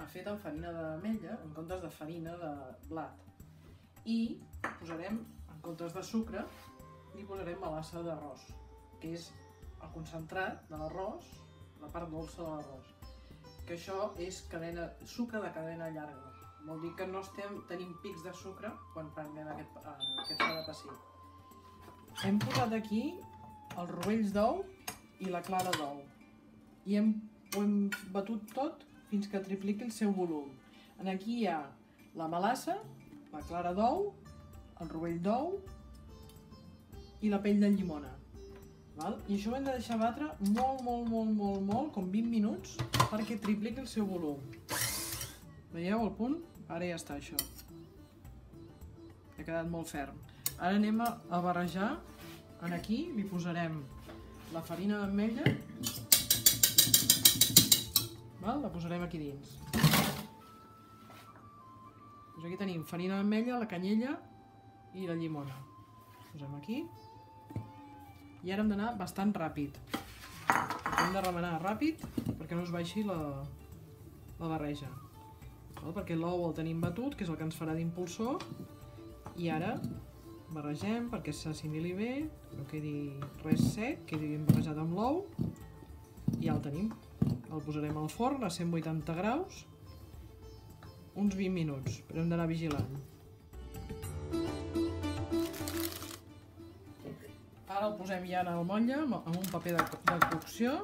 fet amb farina d'ametlla en comptes de farina de blat. I posarem, en comptes de sucre, li posarem melassa d'arròs, que és el concentrat de l'arròs, la part dolça de l'arròs. Que això és sucre de cadena llarga. Vol dir que no tenim pics de sucre quan prenguem aquest pa de pessic. Hem posat aquí els rovells d'ou i la clara d'ou. I ho hem batut tot fins que tripliqui el seu volum. Aquí hi ha la melassa, la clara d'ou, el rovell d'ou i la pell de llimona. I això ho hem de deixar batre molt, com 20 minuts, perquè tripliqui el seu volum. Veieu el punt? Ara ja està això. Ha quedat molt ferm. Ara anem a barrejar. Aquí li posarem la farina d'ametlla. La posarem aquí dins. Aquí tenim farina d'ametlla, la canyella i la llimona. Posem aquí. I ara hem d'anar bastant ràpid. Hem de remenar ràpid perquè no es baixi la barreja. Perquè l'ou el tenim batut, que és el que ens farà d'impulsor. I ara barregem perquè s'assimili bé, no quedi res sec, quedi ben barrejat amb l'ou. I ja el tenim. El posarem al forn a 180 graus uns 20 minuts, però hem d'anar vigilant. Ara el posem ja en el motlle amb un paper de cocció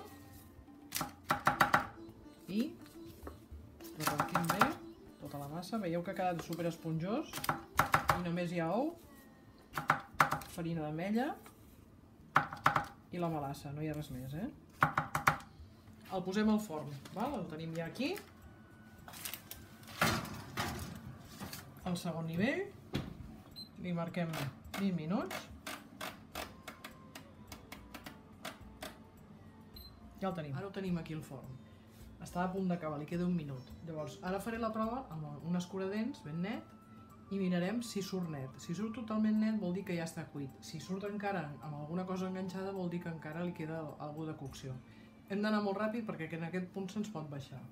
i repartim bé tota la massa. Veieu que ha quedat super esponjós i només hi ha ou, farina d'ametlla i la melassa, no hi ha res més. El posem al forn, el tenim ja aquí. Al segon nivell li marquem 20 minuts. Ja el tenim. Ara ho tenim aquí al forn. Està a punt d'acabar, li queda un minut. Llavors, ara faré la prova amb un escuradents ben net i mirarem si surt net. Si surt totalment net vol dir que ja està cuit. Si surt encara amb alguna cosa enganxada vol dir que encara li queda alguna de cocció. Hem d'anar molt ràpid perquè en aquest punt se'ns pot baixar.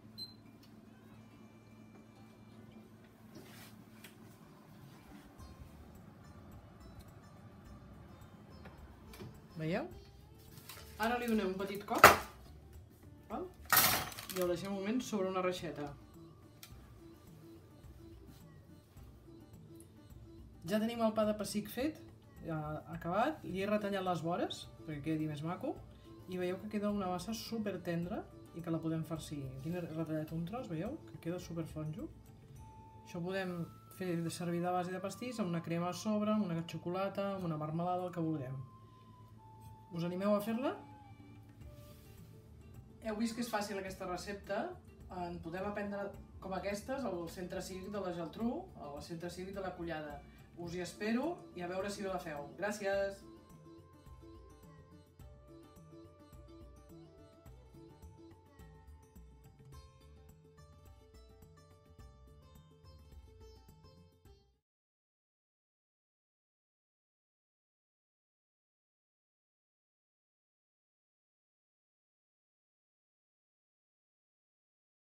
Veieu? Ara li donem un petit cop i el deixem un moment sobre una reixeta. Ja tenim el pa de pessic fet, acabat, li he retallat les vores perquè quedi més maco i veieu que queda una massa super tendra i que la podem farcir. Aquí n'he retallat un tros, veieu? Que queda super flonjo. Això podem fer servir de base de pastís amb una crema a sobre, amb una xocolata, amb una marmelada, el que vulguem. Us animeu a fer-la? Heu vist que és fàcil aquesta recepta. En podem aprendre com aquestes al Centre Cívic de la Geltrú, al Centre Cívic de la Collada. Us hi espero i a veure si la feu. Gràcies!